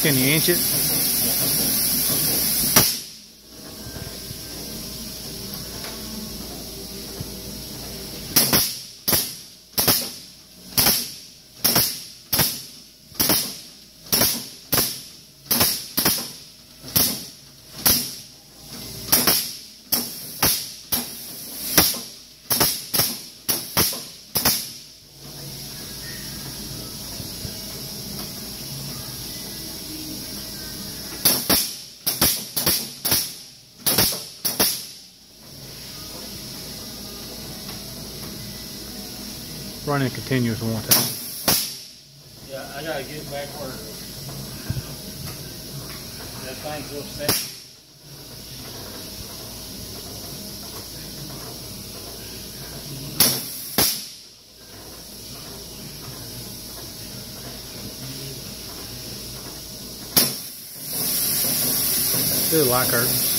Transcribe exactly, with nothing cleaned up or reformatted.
Can you inch it? Running continuous one time. Yeah, I gotta get back where that thing's real steady. Still like her.